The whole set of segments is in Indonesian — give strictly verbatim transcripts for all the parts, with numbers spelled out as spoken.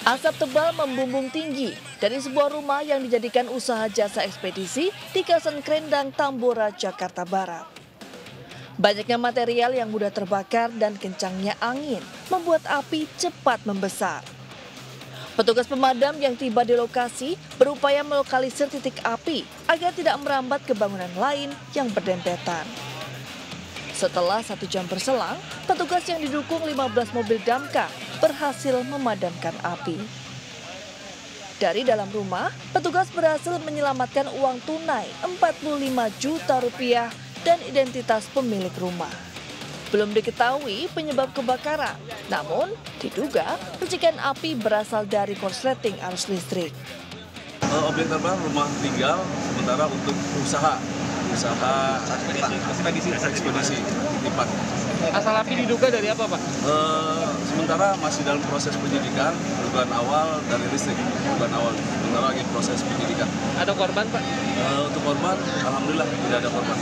Asap tebal membumbung tinggi dari sebuah rumah yang dijadikan usaha jasa ekspedisi di kawasan Krendang, Tambora, Jakarta Barat. Banyaknya material yang mudah terbakar dan kencangnya angin membuat api cepat membesar. Petugas pemadam yang tiba di lokasi berupaya melokalisir titik api agar tidak merambat ke bangunan lain yang berdempetan. Setelah satu jam berselang, petugas yang didukung lima belas mobil damkar berhasil memadamkan api. Dari dalam rumah, petugas berhasil menyelamatkan uang tunai empat puluh lima juta rupiah dan identitas pemilik rumah. Belum diketahui penyebab kebakaran, namun diduga percikan api berasal dari korsleting arus listrik. Objek terbakar rumah tinggal sementara untuk usaha usaha ekspedisi ekspedisi titipan. Asal api diduga dari apa, Pak? Uh, sementara masih dalam proses penyidikan, dugaan awal dari listrik, dugaan awal. Sementara lagi proses penyidikan. Ada korban, Pak? Uh, untuk korban, alhamdulillah tidak ada korban.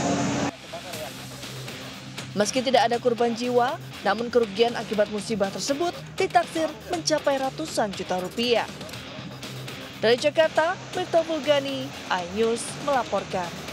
Meski tidak ada korban jiwa, namun kerugian akibat musibah tersebut ditaksir mencapai ratusan juta rupiah. Dari Jakarta, Miftah Fulgani, iNews melaporkan.